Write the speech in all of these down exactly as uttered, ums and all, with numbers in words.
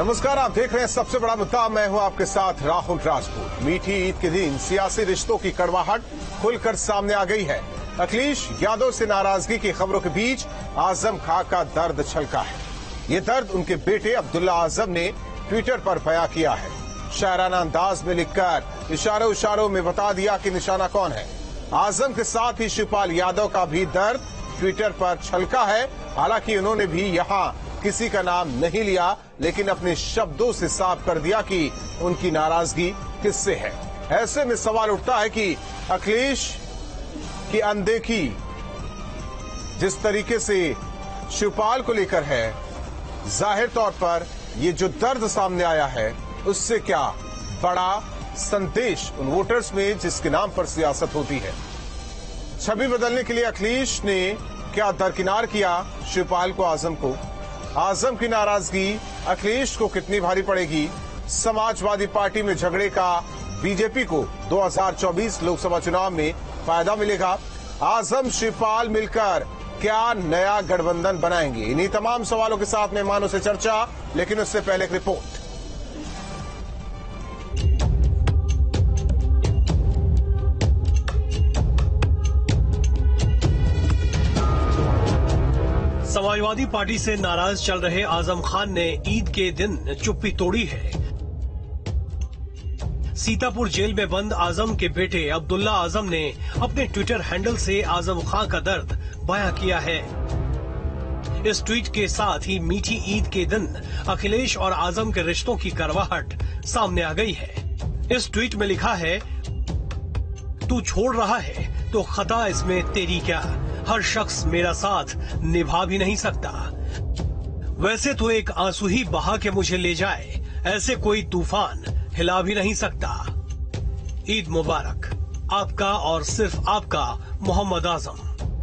नमस्कार, आप देख रहे हैं सबसे बड़ा मुद्दा। मैं हूं आपके साथ राहुल राजपूत। मीठी ईद के दिन सियासी रिश्तों की कड़वाहट खुलकर सामने आ गई है। अखिलेश यादव से नाराजगी की खबरों के बीच आजम खां का दर्द छलका है। ये दर्द उनके बेटे अब्दुल्ला आजम ने ट्विटर पर बयां किया है। शायराना अंदाज में लिखकर इशारों इशारों में बता दिया कि निशाना कौन है। आजम के साथ ही शिवपाल यादव का भी दर्द ट्विटर पर छलका है। हालांकि उन्होंने भी यहां किसी का नाम नहीं लिया, लेकिन अपने शब्दों से साफ कर दिया कि उनकी नाराजगी किससे है। ऐसे में सवाल उठता है कि अखिलेश की अनदेखी जिस तरीके से शिवपाल को लेकर है, जाहिर तौर पर ये जो दर्द सामने आया है उससे क्या बड़ा संदेश उन वोटर्स में जिसके नाम पर सियासत होती है। छवि बदलने के लिए अखिलेश ने क्या दरकिनार किया शिवपाल को, आजम को। आजम की नाराजगी अखिलेश को कितनी भारी पड़ेगी। समाजवादी पार्टी में झगड़े का बीजेपी को दो हज़ार चौबीस लोकसभा चुनाव में फायदा मिलेगा। आजम शिवपाल मिलकर क्या नया गठबंधन बनाएंगे। इन्हीं तमाम सवालों के साथ मेहमानों से चर्चा, लेकिन उससे पहले एक रिपोर्ट। समाजवादी पार्टी से नाराज चल रहे आजम खान ने ईद के दिन चुप्पी तोड़ी है। सीतापुर जेल में बंद आजम के बेटे अब्दुल्ला आजम ने अपने ट्विटर हैंडल से आजम खान का दर्द बयां किया है। इस ट्वीट के साथ ही मीठी ईद के दिन अखिलेश और आजम के रिश्तों की करवाहट सामने आ गई है। इस ट्वीट में लिखा है, तू छोड़ रहा है तो खता इसमें तेरी क्या, हर शख्स मेरा साथ निभा भी नहीं सकता। वैसे तो एक आंसू ही बहा के मुझे ले जाए, ऐसे कोई तूफान हिला भी नहीं सकता। ईद मुबारक आपका और सिर्फ आपका मोहम्मद आजम।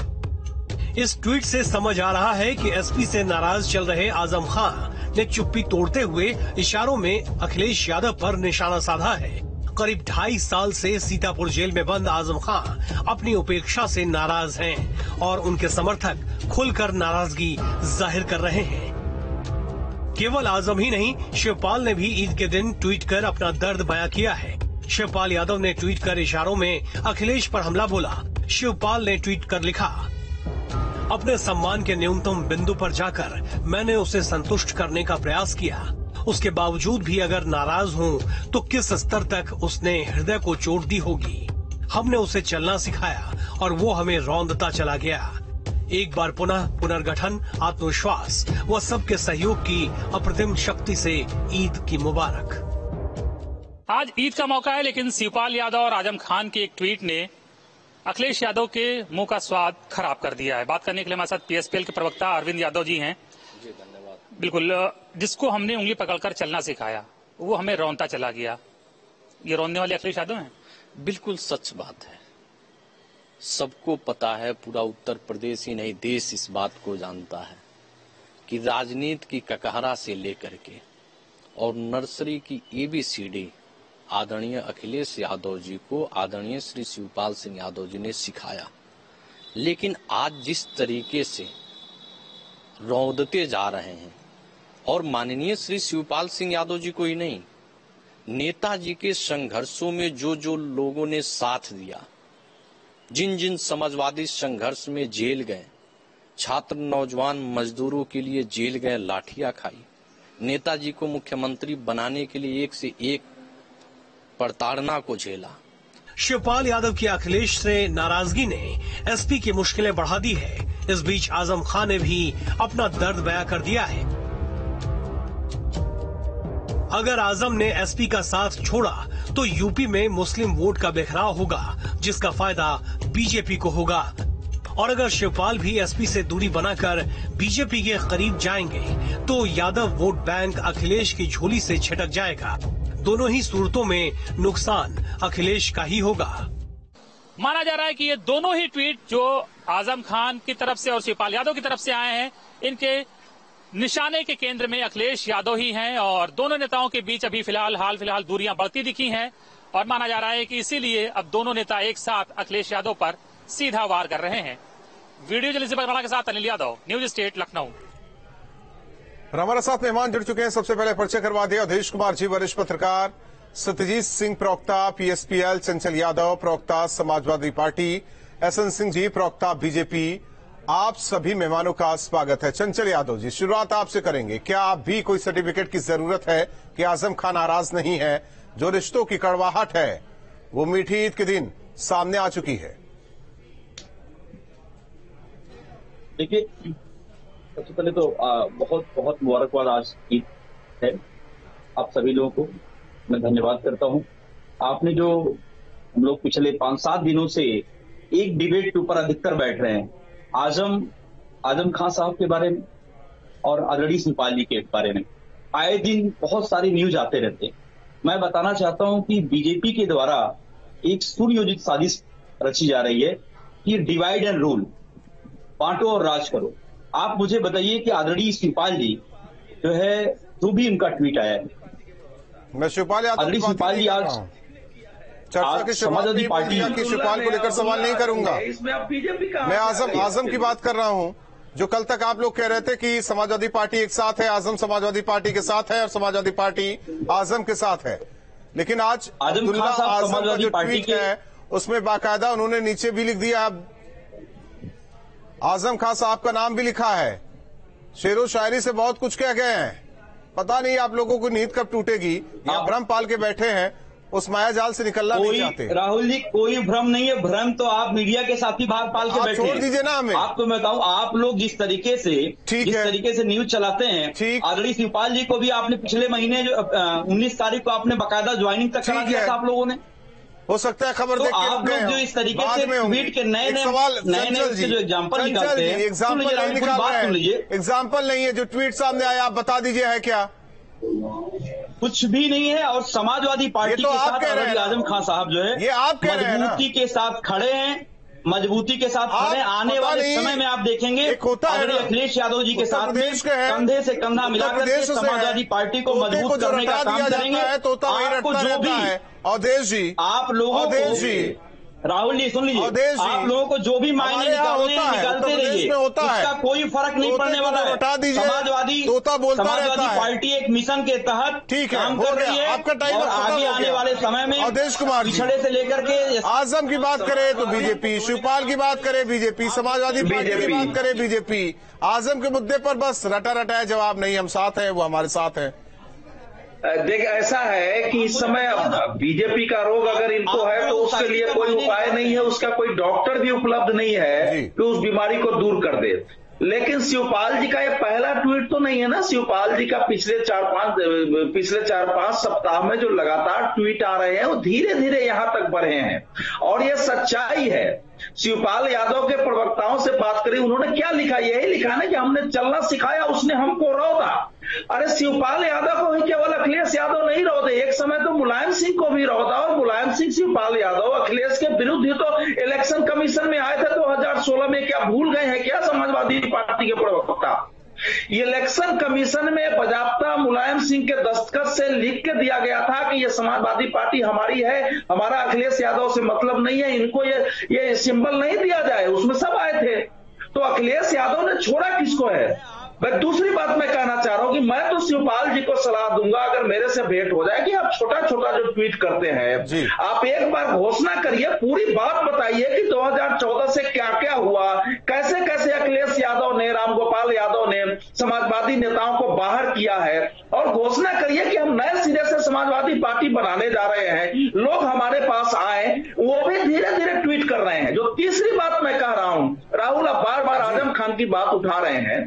इस ट्वीट से समझ आ रहा है कि एसपी से नाराज चल रहे आजम खान ने चुप्पी तोड़ते हुए इशारों में अखिलेश यादव पर निशाना साधा है। करीब ढाई साल से सीतापुर जेल में बंद आजम खान अपनी उपेक्षा से नाराज हैं और उनके समर्थक खुलकर नाराजगी जाहिर कर रहे हैं। केवल आजम ही नहीं, शिवपाल ने भी ईद के दिन ट्वीट कर अपना दर्द बयां किया है। शिवपाल यादव ने ट्वीट कर इशारों में अखिलेश पर हमला बोला। शिवपाल ने ट्वीट कर लिखा, अपने सम्मान के न्यूनतम बिंदु पर जाकर मैंने उसे संतुष्ट करने का प्रयास किया। उसके बावजूद भी अगर नाराज हूँ तो किस स्तर तक उसने हृदय को चोट दी होगी। हमने उसे चलना सिखाया और वो हमें रौंदता चला गया। एक बार पुनः पुनर्गठन, आत्मविश्वास व सबके सहयोग की अप्रतिम शक्ति से ईद की मुबारक। आज ईद का मौका है, लेकिन शिवपाल यादव और आजम खान के एक ट्वीट ने अखिलेश यादव के मुंह का स्वाद खराब कर दिया है। बात करने के लिए हमारे साथ पीएसपीएल के प्रवक्ता अरविंद यादव जी हैं। बिल्कुल, जिसको हमने उंगली पकड़कर चलना सिखाया वो हमें रौंदता चला गया, ये रौंदने वाले अखिलेश यादव हैं। बिल्कुल सच बात है। सबको पता है, पूरा उत्तर प्रदेश ही नहीं देश इस बात को जानता है कि राजनीति की ककहरा से लेकर के और नर्सरी की एबीसीडी आदरणीय अखिलेश यादव जी को आदरणीय श्री शिवपाल सिंह यादव जी ने सिखाया। लेकिन आज जिस तरीके से रौंदते जा रहे हैं, और माननीय श्री शिवपाल सिंह यादव जी को ही नहीं, नेताजी के संघर्षों में जो जो लोगों ने साथ दिया, जिन जिन समाजवादी संघर्ष में जेल गए, छात्र नौजवान मजदूरों के लिए जेल गए, लाठियां खाई, नेताजी को मुख्यमंत्री बनाने के लिए एक से एक प्रताड़ना को झेला। शिवपाल यादव की अखिलेश से नाराजगी ने एसपी की मुश्किलें बढ़ा दी है। इस बीच आजम खान ने भी अपना दर्द बयां कर दिया है। अगर आजम ने एसपी का साथ छोड़ा तो यूपी में मुस्लिम वोट का बिखराव होगा, जिसका फायदा बीजेपी को होगा। और अगर शिवपाल भी एसपी से दूरी बनाकर बीजेपी के करीब जाएंगे तो यादव वोट बैंक अखिलेश की झोली से छिटक जाएगा। दोनों ही सूरतों में नुकसान अखिलेश का ही होगा। माना जा रहा है कि ये दोनों ही ट्वीट जो आजम खान की तरफ से और शिवपाल यादव की तरफ से आए हैं, इनके निशाने के केंद्र में अखिलेश यादव ही हैं और दोनों नेताओं के बीच अभी फिलहाल हाल फिलहाल दूरियां बढ़ती दिखी हैं और माना जा रहा है कि इसीलिए अब दोनों नेता एक साथ अखिलेश यादव पर सीधा वार कर रहे हैं। वीडियो जर्नलिस्ट बगड़ा के साथ अनिल यादव, न्यूज स्टेट, लखनऊ। और हमारे साथ मेहमान जुड़ चुके हैं। सबसे पहले परिचय करवा दिया अवधेश कुमार जी, वरिष्ठ पत्रकार, सत्यजीत सिंह प्रवक्ता पीएसपीएल, चंचल यादव प्रवक्ता समाजवादी पार्टी, एसएन सिंह जी प्रवक्ता बीजेपी। आप सभी मेहमानों का स्वागत है। चंचल यादव जी, शुरुआत आपसे करेंगे। क्या आप भी कोई सर्टिफिकेट की जरूरत है कि आजम खान नाराज नहीं है? जो रिश्तों की कड़वाहट है वो मीठी ईद के दिन सामने आ चुकी है। देखिए, सबसे पहले तो आ, बहुत बहुत मुबारकबाद। आज ईद है, आप सभी लोगों को मैं धन्यवाद करता हूं। आपने जो हम लोग पिछले पांच सात दिनों से एक डिबेट के ऊपर अधिकतर बैठ रहे हैं, आजम आजम खान साहब के बारे में और आदरणीय शिवपाल जी के बारे में आए दिन बहुत सारी न्यूज आते रहते हैं। मैं बताना चाहता हूं कि बीजेपी के द्वारा एक सुनियोजित साजिश रची जा रही है कि डिवाइड एंड रूल, बांटो और राज करो। आप मुझे बताइए कि आदरणीय शिवपाल जी जो है, जो भी उनका ट्वीट आया है, मैं शिवपाल यादव आदरणीय शिवपाल जी आज चर्चा की समाजवादी पार्टी की शिवपाल को लेकर सवाल नहीं करूंगा। मैं आजम आजम की बात कर रहा हूं। जो कल तक आप लोग कह रहे थे कि समाजवादी पार्टी एक साथ है, आजम समाजवादी पार्टी के साथ है और समाजवादी पार्टी आजम के साथ है, लेकिन आज अब्दुल्ला आजम का जो ट्वीट है उसमें बाकायदा उन्होंने नीचे भी लिख दिया, आजम खान साहब का नाम भी लिखा है। शेरो शायरी से बहुत कुछ कह गए हैं। पता नहीं आप लोगों को नींद कब टूटेगी। या भ्रम पाल के बैठे हैं, उस माया जाल से निकलना नहीं चाहते। राहुल जी, कोई भ्रम नहीं है। भ्रम तो आप मीडिया के साथी भाग पाल के बैठे। छोड़ दीजिए ना हमें। आपको मैं बताऊं, आप लोग जिस तरीके से जिस तरीके से न्यूज चलाते हैं, आदरणीय शिवपाल जी को भी आपने पिछले महीने जो उन्नीस तारीख को आपने बाकायदा ज्वाइनिंग तक करा दिया था आप लोगों ने। हो सकता है खबर तो देख के आप लोग जो इस तरीके से ट्वीट के नए नए नए नए जो एग्जाम्पल निकालते हैं, एग्जाम्पल नहीं निकाल रहे हैं। एग्जाम्पल नहीं है, जो ट्वीट सामने आया आप बता दीजिए है क्या? कुछ भी नहीं है। और समाजवादी पार्टी तो के साथ आजम खान साहब जो है, ये आप कह रहे हैं ना, मजबूती के साथ खड़े हैं, मजबूती के साथ खड़े। आने वाले समय में आप देखेंगे अखिलेश यादव जी के साथ कंधे से कंधा मिलाकर समाजवादी पार्टी को मजबूत करने का काम करेंगे। आपको जो भी अवधेश जी, आप लोगों को, राहुल जी सुन लीजिए, आप लोगों को जो भी मायने निकालने हैं निकालते रहिए, उसका कोई फर्क नहीं पड़ने वाला है। समाजवादी समाजवादी पार्टी एक मिशन के तहत काम कर रही है और आगे आने वाले समय में अवधेश कुमार पिछड़े से लेकर के आजम की बात करें तो बीजेपी, शिवपाल की बात करें बीजेपी, समाजवादी पार्टी की बात करें बीजेपी। आजम के मुद्दे पर बस रटा रटाया जवाब नहीं, हम साथ हैं, वो हमारे साथ हैं। देख, ऐसा है कि इस समय बीजेपी का रोग अगर इनको है तो उसके लिए कोई उपाय नहीं है, उसका कोई डॉक्टर भी उपलब्ध नहीं है कि उस बीमारी को दूर कर दे। लेकिन शिवपाल जी का ये पहला ट्वीट तो नहीं है ना। शिवपाल जी का पिछले चार पांच पिछले चार पांच सप्ताह में जो लगातार ट्वीट आ रहे हैं वो धीरे धीरे यहां तक बढ़े हैं और ये सच्चाई है। शिवपाल यादव के प्रवक्ताओं से बात करी, उन्होंने क्या लिखा? यही लिखा ना कि हमने चलना सिखाया, उसने हमको रौदा। अरे शिवपाल यादव को ही केवल अखिलेश यादव नहीं रौदे, एक समय तो मुलायम सिंह को भी रौदा। और मुलायम सिंह शिवपाल यादव अखिलेश के विरुद्ध ही तो इलेक्शन कमीशन में आए थे दो हजार सोलह में। क्या भूल गए हैं क्या समाजवादी पार्टी के प्रवक्ता? इलेक्शन कमीशन में बजाबता मुलायम सिंह के दस्तखत से लिख के दिया गया था कि ये समाजवादी पार्टी हमारी है, हमारा अखिलेश यादव से मतलब नहीं है, इनको ये ये सिंबल नहीं दिया जाए। उसमें सब आए थे। तो अखिलेश यादव ने छोड़ा किसको है? मैं दूसरी बात मैं कहना चाह रहा हूं कि मैं तो शिवपाल जी को सलाह दूंगा, अगर मेरे से भेंट हो जाए, कि आप छोटा छोटा जो ट्वीट करते हैं, आप एक बार घोषणा करिए, पूरी बात बताइए कि दो हजार चौदह से क्या क्या हुआ, कैसे कैसे अखिलेश यादव ने, रामगोपाल यादव ने समाजवादी नेताओं को बाहर किया है, और घोषणा करिए कि हम नए सिरे से समाजवादी पार्टी बनाने जा रहे हैं, लोग हमारे पास आए। वो भी धीरे धीरे ट्वीट कर रहे हैं। जो तीसरी बात मैं कह रहा हूं, राहुल आप बार बार आजम खान की बात उठा रहे हैं।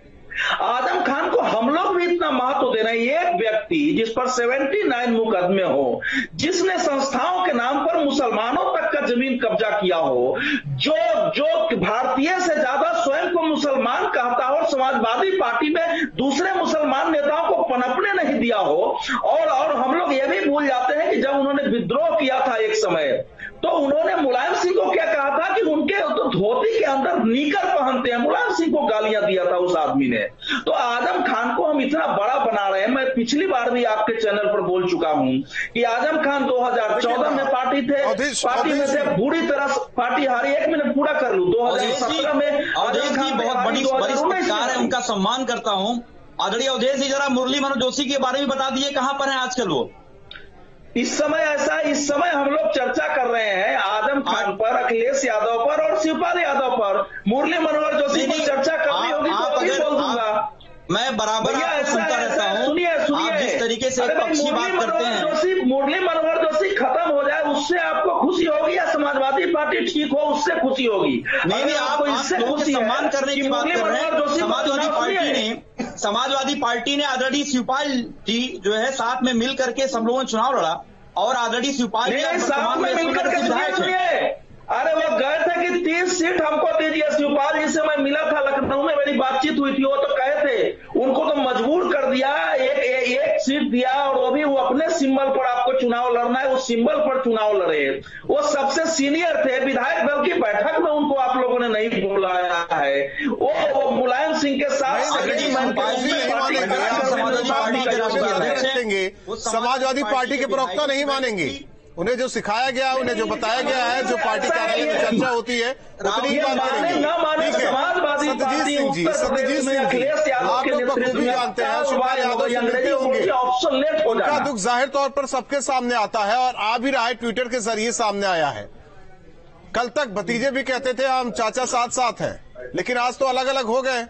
आजम खान को हम लोग भी इतना महत्व दे रहे हैं। एक व्यक्ति जिस पर उन्यासी मुकदमे हो, जिसने संस्थाओं के नाम पर मुसलमानों तक का जमीन कब्जा किया हो, जो जो भारतीय से ज्यादा स्वयं को मुसलमान कहता हो, समाजवादी पार्टी में दूसरे मुसलमान नेताओं को पनपने नहीं दिया हो, और और हम लोग ये भी भूल जाते हैं कि जब उन्होंने विद्रोह किया था एक समय, तो उन्होंने मुलायम सिंह को क्या कहा था कि उनके तो धोती के अंदर नीकर पहनते हैं। मुलायम सिंह को गालियां दिया था उस आदमी ने। तो आजम खान को हम इतना बड़ा बना रहे हैं। मैं पिछली बार भी आपके चैनल पर बोल चुका हूं कि आजम खान दो हजार चौदह में पार्टी थे, पार्टी में से बुरी तरह पार्टी हारी। एक मिनट पूरा कर लूं। दो हजार सत्रह में आजम खान बहुत बड़ी पत्रकार है, उनका सम्मान करता हूं। आदरणीय अवधेश जी, जरा मुरली मनोहर जोशी के बारे में बता दिए, कहां पर हैं आजकल वो? इस समय ऐसा इस समय हम लोग चर्चा कर रहे हैं आजम खान पर, अखिलेश यादव पर और शिवपाल यादव पर। मुरली मनोहर जोशी पर चर्चा करनी होगी तो अभी बोल दूंगा। मैं बराबर आपको सुनता रहता हूं। सुनिए सुनिए, आप जिस तरीके से पक्षी बात करते हैं, जोशी मुरली मनोहर जोशी खत्म हो जाए उससे आपको खुशी होगी या समाजवादी पार्टी ठीक हो उससे खुशी होगी? नहीं नहीं, आप इससे खुशी सम्मान करने की बात कर रहे हैं। समाजवादी पार्टी ने समाजवादी पार्टी ने आदरणीय शिवपाल जी जो है साथ में मिल करके सब लोगों ने चुनाव लड़ा और आदरणीय शिवपाल जी साथ में मिलकर के सुनिए, अरे वो गए थे कि तीस सीट हमको दीजिए। शिवपाल जी से मैं मिला था लखनऊ में, मेरी बातचीत हुई थी, वो तो कहे थे उनको तो मजबूर कर दिया, एक ए, एक सीट दिया और वो भी वो अपने सिंबल पर आपको चुनाव लड़ना है, उस सिंबल पर चुनाव लड़े। वो सबसे सीनियर थे, विधायक दल की बैठक में उनको आप लोगों ने नहीं बुलाया है। वो, वो मुलायम सिंह के साथ समाजवादी पार्टी के प्रवक्ता नहीं मानेंगे। उन्हें जो सिखाया गया, उन्हें जो बताया गया है, जो पार्टी कार्यालय में चर्चा होती है उतनी ही बात करेंगे। सत्यजीत सिंह जी, सत्यजीत सिंह जी, आप लोग बखूबी जानते हैं शिवपाल यादव से मिलते होंगे, उनका दुख जाहिर तौर पर सबके सामने आता है और आ भी रहा है, ट्विटर के जरिए सामने आया है। कल तक भतीजे भी कहते थे हम चाचा साथ साथ हैं, लेकिन आज तो अलग अलग हो गए।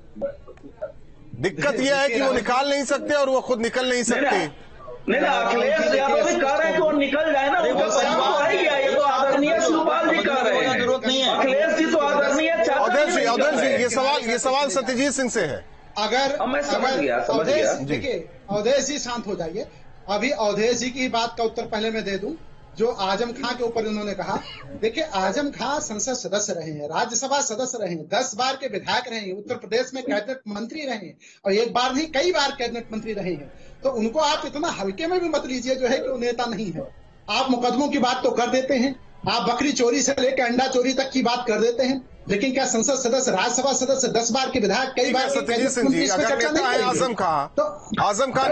दिक्कत यह है कि वो निकाल नहीं सकते और वो खुद निकल नहीं सकते। नहीं ना, अखिलेश यादव भी कह रहे हैं कि वो निकल जाए ना, उनका परिवार तो आ ही गया। ये तो आदरणीय शिवपाल जी कह रहे हैं, जरूरत नहीं है। अखिलेश जी तो आदरणीय अवधेश जी, अवधेश जी, ये सवाल ये सवाल सत्यजीत सिंह से है। अगर मैं समझ गया, समझ गया। देखिए अवधेश जी शांत हो जाइए। अभी अवधेश जी की बात का उत्तर पहले मैं दे दूं, जो आजम खां के ऊपर उन्होंने कहा। देखिए आजम खां संसद सदस्य रहे हैं, राज्यसभा सदस्य रहे हैं, दस बार के विधायक रहे हैं, उत्तर प्रदेश में कैबिनेट मंत्री रहे हैं और एक बार नहीं कई बार कैबिनेट मंत्री रहे हैं। तो उनको आप इतना हल्के में भी मत लीजिए जो है कि वो नेता नहीं है। आप मुकदमों की बात तो कर देते हैं, आप बकरी चोरी से लेकर अंडा चोरी तक की बात कर देते हैं, लेकिन क्या संसद सदस्य, राज्यसभा सदस्य, दस बार के विधायक, कई बार सत्यजीत सिंह जी, अगर नेता है आजम खां, तो आजम खान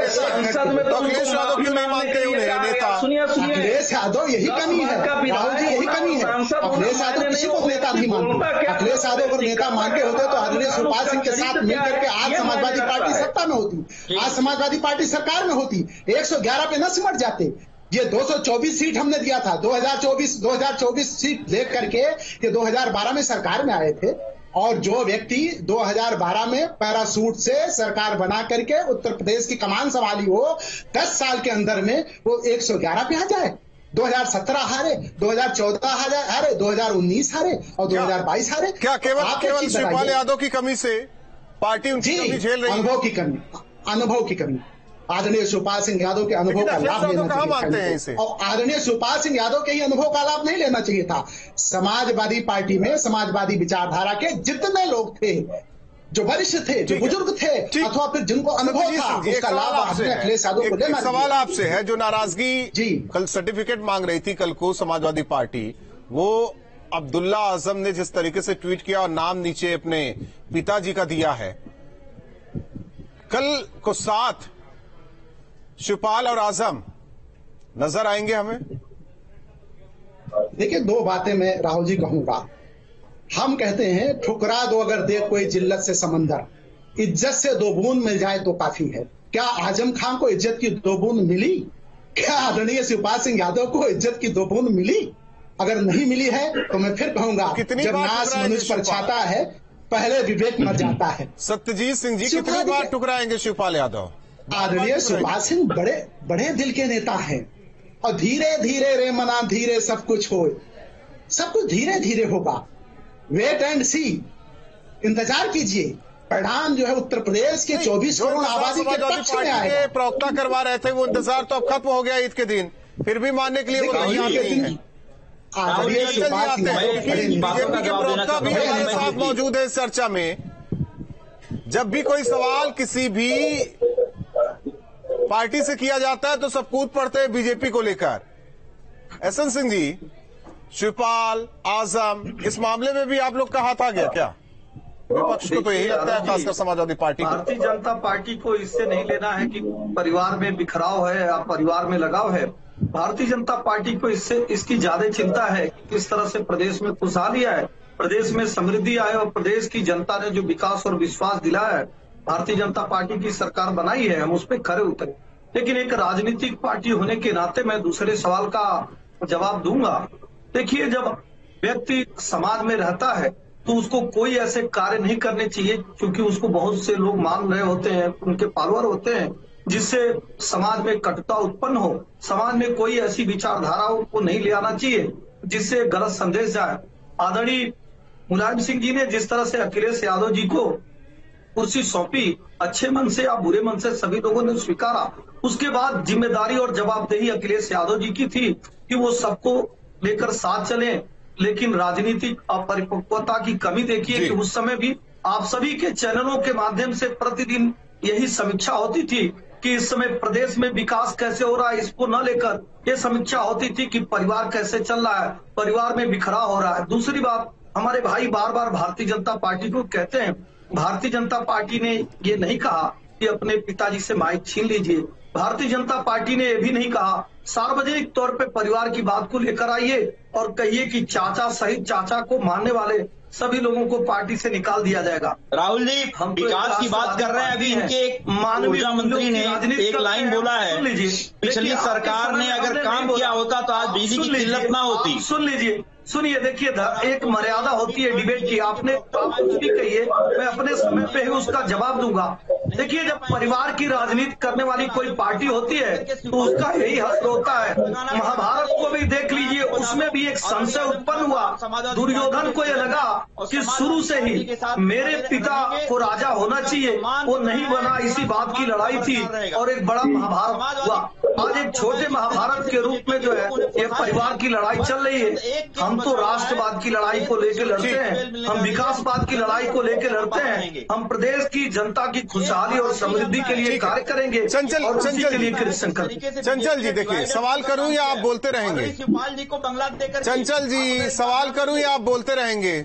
तो अखिलेश यादव क्यों नहीं मानते उन्हें नेता? अखिलेश यादव यही कमी है, राहुल जी यही कमी है। अखिलेश यादव किसी को नेता नहीं मानते। अखिलेश यादव अगर नेता मानते होते तो आदरणीय शिवपाल सिंह के साथ मिलकर के आज समाजवादी पार्टी सत्ता में होती, आज समाजवादी पार्टी सरकार में होती, एक सौ ग्यारह पे न सिमट जाते। ये दो सौ चौबीस सीट हमने दिया था, दो हज़ार चौबीस दो हज़ार चौबीस सीट देख करके ये दो हज़ार बारह में सरकार में आए थे और जो व्यक्ति दो हज़ार बारह में पैरासूट से सरकार बना करके उत्तर प्रदेश की कमान संभाली हो, दस साल के अंदर में वो एक सौ ग्यारह पे आ जाए। दो हज़ार सत्रह हारे, दो हज़ार चौदह हारे, दो हज़ार उन्नीस हारे और दो हज़ार बाईस हारे। क्या केवल केवल शिवपाल यादव की कमी से पार्टी उनकी कमी झेल रही है? अनुभव की कमी, अनुभव की कमी। आदरणीय शिवपाल सिंह यादव के अनुभव का लाभ लेना चाहिए और आदरणीय शिवपाल सिंह यादव के ही अनुभव का लाभ नहीं लेना चाहिए था। समाजवादी पार्टी में समाजवादी विचारधारा के जितने लोग थे, जो वरिष्ठ थे, जो बुजुर्ग थे अथवा फिर जिनको अनुभव था, उसका लाभ अखिलेश यादव को लेना। सवाल आपसे है, जो नाराजगी जी कल सर्टिफिकेट मांग रही थी कल को समाजवादी पार्टी, वो अब्दुल्ला आजम ने जिस तरीके से ट्वीट किया और नाम नीचे अपने पिताजी का दिया है, कल को साथ शिवपाल और आजम नजर आएंगे हमें? देखिए दो बातें मैं राहुल जी कहूंगा। हम कहते हैं ठुकरा दो अगर दे कोई जिल्लत से समंदर, इज्जत से दो बूंद मिल जाए तो काफी है। क्या आजम खान को इज्जत की दो बूंद मिली? क्या आदरणीय शिवपाल सिंह यादव को इज्जत की दो बूंद मिली? अगर नहीं मिली है तो मैं फिर कहूंगा, जब नाश मनुष्य पर छाता है पहले विवेक मर जाता है। सत्यजीत सिंह जी कितनी बार ठुकराएंगे शिवपाल यादव? आदरणीय शिवपाल सिंह बड़े बड़े दिल के नेता हैं और धीरे धीरे रे मना धीरे सब कुछ हो, सब कुछ धीरे धीरे होगा। वेट एंड सी, इंतजार कीजिए। परिणाम जो है उत्तर प्रदेश के चौबीस करोड़ आबादी के पक्ष में आएगा। प्रवक्ता करवा रहे थे वो इंतजार तो अब खत्म हो गया ईद के दिन, फिर भी मानने के लिए वो नहीं आते हैं। आदरणीय शिवपाल सिंह बीजेपी के प्रवक्ता भी हमारे साथ मौजूद है इस चर्चा में। जब भी कोई सवाल किसी भी पार्टी से किया जाता है तो सब कूद पड़ते हैं बीजेपी को लेकर। एसएन सिंह जी, शिवपाल, आजम, इस मामले में भी आप लोग का हाथ आ गया क्या? विपक्ष को तो यही लगता है, खासकर समाजवादी पार्टी। भारतीय जनता पार्टी को इससे नहीं लेना है कि परिवार में बिखराव है या परिवार में लगाव है। भारतीय जनता पार्टी को इससे इसकी ज्यादा चिंता है कि किस तरह से प्रदेश में खुशहाली आए, प्रदेश में समृद्धि आए और प्रदेश की जनता ने जो विकास और विश्वास दिलाया है भारतीय जनता पार्टी की सरकार बनाई है, हम उस पर खरे उतरे। लेकिन एक राजनीतिक पार्टी होने के नाते मैं दूसरे सवाल का जवाब दूंगा। देखिए, जब व्यक्ति समाज में रहता है तो उसको कोई ऐसे कार्य नहीं करने चाहिए, क्योंकि उसको बहुत से लोग मान रहे होते हैं, उनके फॉलोअर होते हैं, जिससे समाज में कटुता उत्पन्न हो। समाज में कोई ऐसी विचारधाराओं को नहीं ले आना चाहिए जिससे गलत संदेश जाए। आदरणीय मुलायम सिंह जी ने जिस तरह से अखिलेश यादव जी को कुर्सी सौंपी, अच्छे मन से या बुरे मन से सभी लोगों ने स्वीकारा। उसके बाद जिम्मेदारी और जवाबदेही अखिलेश यादव जी की थी कि वो सबको लेकर साथ चले। लेकिन राजनीतिक अपरिपक्वता की कमी देखिए कि उस समय भी आप सभी के चैनलों के माध्यम से प्रतिदिन यही समीक्षा होती थी कि इस समय प्रदेश में विकास कैसे हो रहा है, इसको न लेकर ये समीक्षा होती थी कि परिवार कैसे चल रहा है, परिवार में बिखराव हो रहा है। दूसरी बात, हमारे भाई बार बार भारतीय जनता पार्टी को कहते हैं, भारतीय जनता पार्टी ने ये नहीं कहा कि अपने पिताजी से माइक छीन लीजिए। भारतीय जनता पार्टी ने यह भी नहीं कहा सार्वजनिक तौर पे परिवार की बात को लेकर आइए और कहिए कि चाचा सहित चाचा को मानने वाले सभी लोगों को पार्टी से निकाल दिया जाएगा। राहुल जी, हम विकास की बात कर रहे हैं। अभी इनके एक माननीय मंत्री ने एक लाइन बोला है, पिछली सरकार ने अगर काम किया होता तो आज बिजली की किल्लत ना होती। सुन लीजिए, सुनिए, देखिए, एक मर्यादा होती है डिबेट की। आपने आप कुछ भी कहिए, मैं अपने समय पे ही उसका जवाब दूंगा। देखिए, जब परिवार की राजनीति करने वाली कोई पार्टी होती है तो उसका यही हक होता है। महाभारत को भी देख लीजिए, उसमें भी एक संशय उत्पन्न हुआ। दुर्योधन को यह लगा कि शुरू से ही मेरे पिता को राजा होना चाहिए, वो नहीं बना, इसी बात की लड़ाई थी और एक बड़ा महाभारत हुआ। आज एक छोटे महाभारत के रूप में जो है ये परिवार की लड़ाई चल रही है। हम तो राष्ट्रवाद की लड़ाई को लेकर लड़ते हैं, हम विकासवाद की लड़ाई को लेकर लड़ते हैं, हम प्रदेश की जनता की खुशहाली और समृद्धि के लिए कार्य करेंगे। चंचल और उसी के लिए चंचल जी, देखिए, सवाल करूं या आप बोलते रहेंगे? शिवपाल जी को बंगला देकर चंचल जी, सवाल करूं या आप बोलते रहेंगे?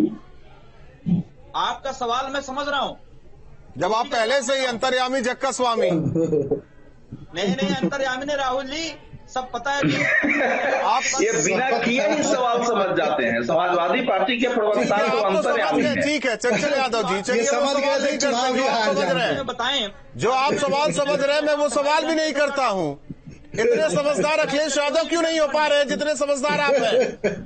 आपका सवाल मैं समझ रहा हूँ। जब आप पहले से ही अंतर्यामी जक्का स्वामी। नहीं नहीं, अंतर्यामी ने राहुल जी, सब पता है कि आप ये बिना किए ही सवाल समझ जाते हैं। समाजवादी पार्टी के प्रवक्ता तो अंतर्यामी हैं। ठीक है चंचल यादव जी, चलिए समझ गए, समझ रहे हैं, बताएं जो आप सवाल समझ रहे हैं मैं वो सवाल भी नहीं करता हूँ। इतने समझदार अखिलेश यादव क्यों नहीं हो पा रहे जितने समझदार आप हैं?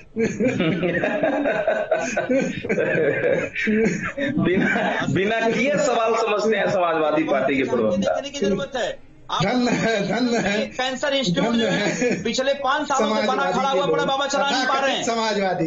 बिना बिना किए सवाल समझते हैं समाजवादी पार्टी के प्रवक्ता। देखने की जरूरत है। धन है, धन है, कैंसर इंस्टीट्यूट जो है पिछले पांच सालों से बना खड़ा हुआ बड़ा बाबा चला नहीं पा रहे हैं। समाजवादी,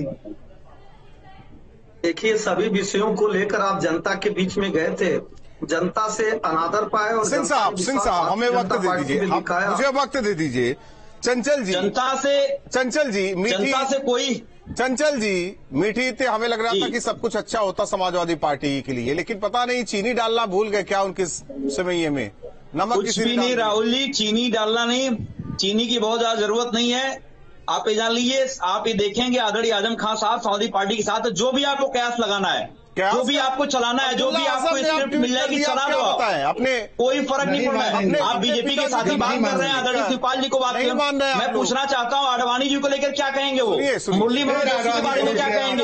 देखिए, सभी विषयों को लेकर आप जनता के बीच में गए थे, जनता से अनादर पाए। और सिंह साहब, सिंह साहब, हमें वक्त दे दीजिए, मुझे वक्त दे दीजिए। चंचल जी, जनता से चंचल जी मीठी जनता से कोई चंचल जी मीठी थे, हमें लग रहा था कि सब कुछ अच्छा होता समाजवादी पार्टी के लिए, लेकिन पता नहीं चीनी डालना भूल गए क्या उनके समय में? नमक कुछ भी नहीं राहुल जी, चीनी डालना नहीं, चीनी की बहुत ज्यादा जरूरत नहीं है। आप ये जान लीजिए, आप ये देखेंगे आदरणीय आजम खान साहब समाजवादी पार्टी के साथ जो भी आपको कयास लगाना है, जो भी आपको चलाना है, जो भी आपको स्क्रिप्ट मिल जाएगी चला लो, अपने कोई फर्क नहीं पड़ रहा है। आप बीजेपी के साथ ही बात कर रहे हैं, आदरणीय शिवपाल जी को बात कर मान रहे हैं। मैं पूछना चाहता हूँ आडवाणी जी को लेकर क्या कहेंगे, वो मुरली मनोहर जोशी के बारे में क्या कहेंगे,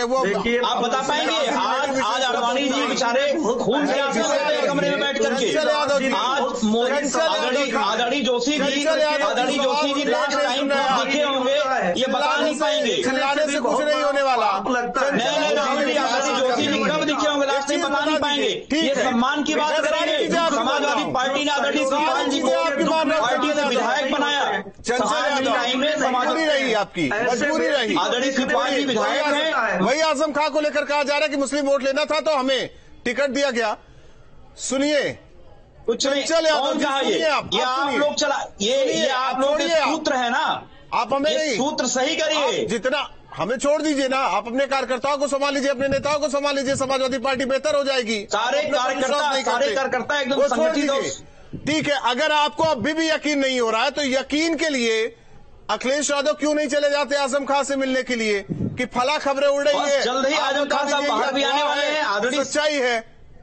आप बता पाएंगे? आज आज आडवाणी जी बेचारे खून से आंसू बहाते हैं कमरे में बैठ करके। आज मोदी आदरणीय जोशी जी आदरणीय जोशी जी लास्ट टाइम दिखे होंगे, ये बता नहीं पाएंगे। खिलाने से कुछ नहीं होने वाला। नहीं नहीं राहुल जी, आदरणीय जोशी कब दिखे होंगे लास्ट टाइम बता नहीं पाएंगे। ये सम्मान की बात करेंगे, समाजवादी पार्टी ने आदरणीय शिवपाल जी को पार्टी से विधायक बनाया। टाइम में समाजवादी रही आपकी मजबूरी रही, आदरणीय शिवपाल जी विधायक हैं। वही आजम खान को लेकर कहा जा रहा है कि मुस्लिम वोट लेना था तो हमें टिकट दिया गया। सुनिए, कुछ नहीं, कौन कहा ये? ये आप लोग चला, ये ये आप लोग सूत्र है ना, आप हमें नहीं सूत्र सही करिए। जितना हमें छोड़ दीजिए ना, आप अपने कार्यकर्ताओं को संभाल लीजिए, अपने नेताओं को संभाल लीजिए, समाजवादी पार्टी बेहतर हो जाएगी। सारे कार्यकर्ता सारे कार्यकर्ता एकदम संगठित। ठीक है, अगर आपको अभी भी यकीन नहीं हो रहा है तो यकीन के लिए अखिलेश यादव क्यों नहीं चले जाते आजम खान से मिलने के लिए कि फला खबरें उड़ रही है, जल्द ही आजम खान साहब बाहर भी आने वाले हैं। आदरणीय सच्चाई है,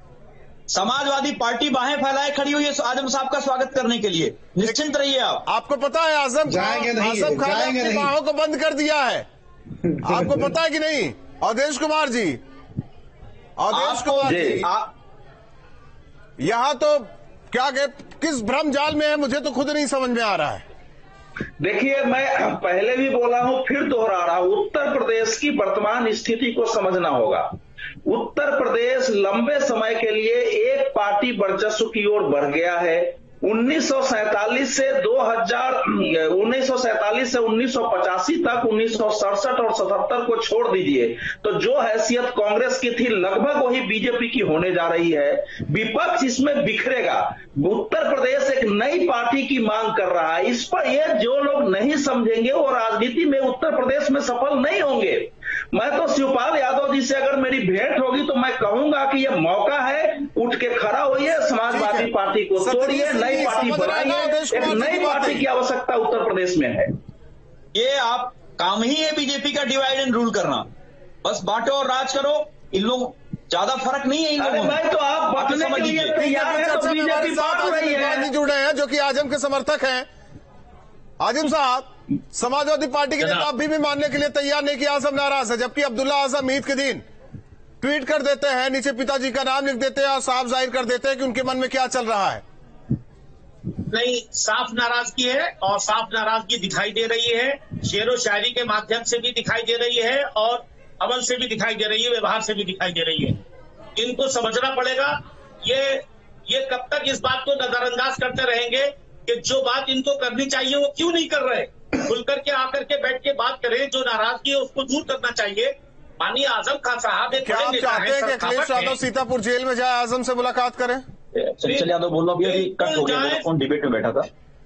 समाजवादी पार्टी बाहें फैलाए खड़ी हुई है आजम साहब का स्वागत करने के लिए। निश्चिंत रहिए आप। आपको पता है आजम आजम खान ने अपनी बाहों को बंद कर दिया है, आपको पता है कि नहीं? अवधेश कुमार जी, अवधेश कुमार जी, यहाँ तो क्या किस भ्रम जाल में है, मुझे तो खुद नहीं समझ में आ रहा है। देखिए, मैं पहले भी बोला हूं, फिर दोहरा रहा हूं, उत्तर प्रदेश की वर्तमान स्थिति को समझना होगा। उत्तर प्रदेश लंबे समय के लिए एक पार्टी वर्चस्व की ओर बढ़ गया है। उन्नीस सौ सैंतालीस से दो हज़ार उन्नीस सौ सैंतालीस से उन्नीस सौ पचासी तक, उन्नीस सौ सड़सठ और सतहत्तर को छोड़ दीजिए तो जो हैसियत कांग्रेस की थी लगभग वही बीजेपी की होने जा रही है। विपक्ष इसमें बिखरेगा। उत्तर प्रदेश एक नई पार्टी की मांग कर रहा है। इस पर ये जो लोग नहीं समझेंगे वो राजनीति में उत्तर प्रदेश में सफल नहीं होंगे। मैं तो शिवपाल यादव जी से अगर मेरी भेंट होगी तो मैं कहूंगा कि यह मौका है, उठ के खड़ा होइए, समाजवादी पार्टी को तोड़िए, नई पार्टी बनाइए। एक नई पार्टी की आवश्यकता उत्तर प्रदेश में है। ये आप काम ही है बीजेपी का, डिवाइड एंड रूल करना। बस बांटो और राज करो। इन लोगों ज्यादा फर्क नहीं है इन लोगों में। तो आप बांटने के लिए तैयार हैं तो बीजेपी बांट रही है। जुड़े हैं जो कि आजम के समर्थक हैं। आजिम साहब, समाजवादी पार्टी के नेता अभी भी मानने के लिए तैयार नहीं कि आजम नाराज है, जबकि अब्दुल्ला आजम ईद के दिन ट्वीट कर देते हैं, नीचे पिताजी का नाम लिख देते हैं और साफ जाहिर कर देते हैं कि उनके मन में क्या चल रहा है। नहीं, साफ नाराजगी है और साफ नाराजगी दिखाई दे रही है। शेरो शायरी के माध्यम से भी दिखाई दे रही है और अमल से भी दिखाई दे रही है, व्यवहार से भी दिखाई दे रही है। इनको समझना पड़ेगा। ये ये कब तक इस बात को नजरअंदाज करते रहेंगे कि जो बात इनको करनी चाहिए वो क्यों नहीं कर रहे। खुलकर के आकर के बैठ के बात करें, जो नाराजगी है उसको दूर करना चाहिए। माननीय आजम खान साहब एक क्या आप चाहते हैं कि अखिलेश यादव सीतापुर जेल में जाए, आजम से मुलाकात करें? चंचल यादव बोल रहा हूँ, अभी कट हो गया, कौन डिबेट में बैठा था।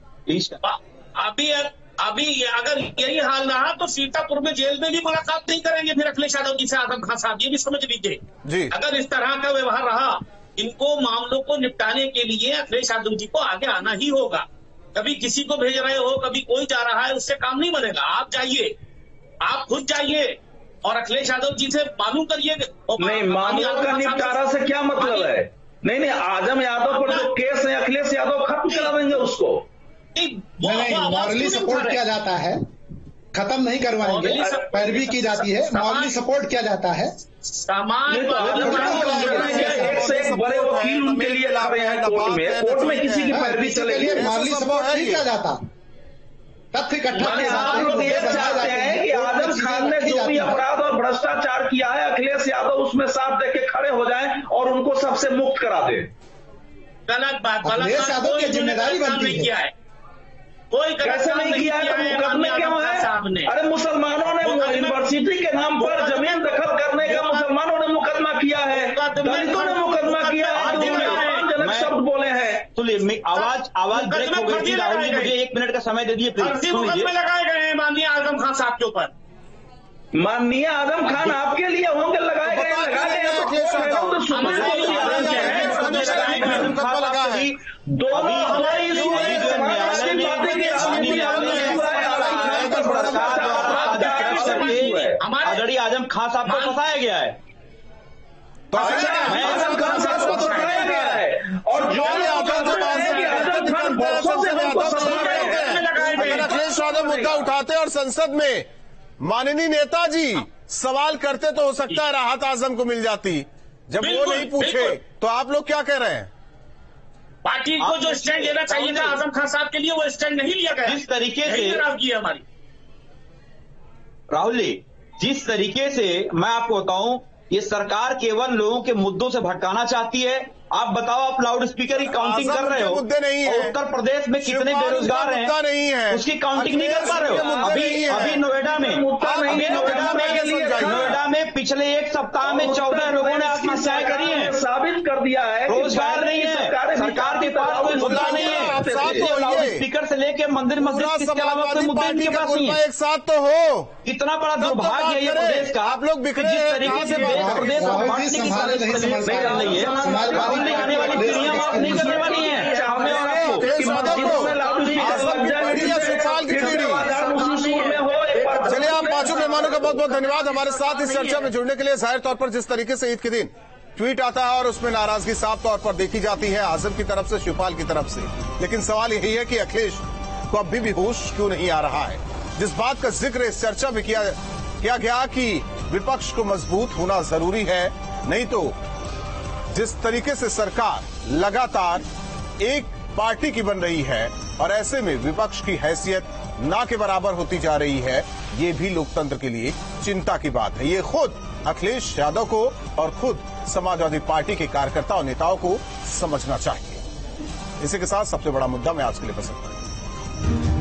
अभी अभी अगर यही हाल रहा तो सीतापुर में जेल में भी मुलाकात नहीं करेंगे फिर अखिलेश यादव जी से आजम खान साहब, ये भी समझ लीजिए। अगर इस तरह का व्यवहार रहा, इनको मामलों को निपटाने के लिए अखिलेश यादव जी को आगे आना ही होगा। कभी किसी को भेज रहे हो, कभी कोई जा रहा है, उससे काम नहीं बनेगा। आप जाइए, आप खुद जाइए और अखिलेश यादव जी से मालूम करिए। नहीं, मामलों का निपटारा से क्या मतलब है? नहीं नहीं, आजम यादव पर जो केस है अखिलेश यादव खत्म करा देंगे उसको। नहीं, मॉरली सपोर्ट किया जाता है, खत्म नहीं करवाएंगे, पैरवी की जाती है, मॉरली सपोर्ट किया जाता है। समाज एक से एक बड़े वकील उनके लिए ला रहे हैं कोर्ट में, कोर्ट में किसी की पैरवी चलेगी। मॉरली सपोर्ट नहीं किया जाता। तथ्य इकट्ठा आप लोग ये चाहते हैं कि आजम खान ने जो भी अपराध और भ्रष्टाचार किया है अखिलेश यादव उसमें साथ देके खड़े हो जाएं और उनको सबसे मुक्त करा दे। गलत बात, अखिलेश यादव की जिम्मेदारी बनती है। कोई कैसे नहीं किया है तो मुकदमे क्यों है? अरे मुसलमानों ने यूनिवर्सिटी के नाम पर जमीन दखल करने का मुसलमानों ने मुकदमा किया है, दलितों ने मुकदमा किया है, शब्द बोले हैं। सुनिए, आवाज आवाज ब्रेक हो गई थी। राहुल जी, मुझे एक मिनट का समय दे दिए प्लीज। मुकदमे लगाए गए हैं माननीय आजम खान साहब के ऊपर। माननीय आजम खान आपके लिए होंगे लगाए गए, लगाए गए आदरणीय आजम खान साहब को फंसाया गया है। तो आजम खान साहब को फंसाया गया है और जो अखिलेश यादव मुद्दा उठाते और संसद में माननीय नेताजी सवाल करते तो हो सकता है राहत आजम को मिल जाती। जब वो नहीं पूछे तो आप लोग क्या कह रहे हैं? पार्टी को जो स्टैंड लेना चाहिए था आजम खान साहब के लिए वो स्टैंड नहीं लिया गया। जिस तरीके से नाराजगी है हमारी, राहुल जी, जिस तरीके से मैं आपको बताऊं, ये सरकार केवल लोगों के मुद्दों से भटकाना चाहती है। आप बताओ, आप लाउड स्पीकर की काउंटिंग कर रहे हो, मुद्दे नहीं है। उत्तर प्रदेश में कितने बेरोजगार हैं, नहीं है, उसकी काउंटिंग नहीं कर पा रहे हो। अभी अभी नोएडा में अभी नोएडा में नोएडा में पिछले एक सप्ताह में चौदह लोगों ने आत्महत्याएं करी हैं। साबित कर दिया है रोजगार नहीं है, सरकार के पास कोई मुद्दा नहीं है। लाउड स्पीकर से लेके मंदिर मस्जिद के अलावा कोई मुद्दा इनके पास नहीं है। एक साथ तो हो, कितना बड़ा दुर्भाग्य है ये प्रदेश का। आप लोग बिखरे जिस तरीके से प्रदेश को बांटने की साजिश नहीं कर रही है, आने वाली पीढ़ियां माफ नहीं करने वाली हैं हमें और आपको। चलिए, आप पांचों मेहमानों का बहुत बहुत धन्यवाद हमारे साथ इस चर्चा में जुड़ने के लिए। जाहिर तौर पर जिस तरीके से ईद के दिन ट्वीट आता है और उसमें नाराजगी साफ तौर पर देखी जाती है आजम की तरफ से, शिवपाल की तरफ से, लेकिन सवाल यही है कि अखिलेश को अभी भी होश क्यों नहीं आ रहा है। जिस बात का जिक्र इस चर्चा में किया, किया गया कि विपक्ष को मजबूत होना जरूरी है, नहीं तो जिस तरीके से सरकार लगातार एक पार्टी की बन रही है और ऐसे में विपक्ष की हैसियत ना के बराबर होती जा रही है, ये भी लोकतंत्र के लिए चिंता की बात है। ये खुद अखिलेश यादव को और खुद समाजवादी पार्टी के कार्यकर्ताओं और नेताओं को समझना चाहिए। इसी के साथ सबसे बड़ा मुद्दा मैं आज के लिए पसंद करूंगा।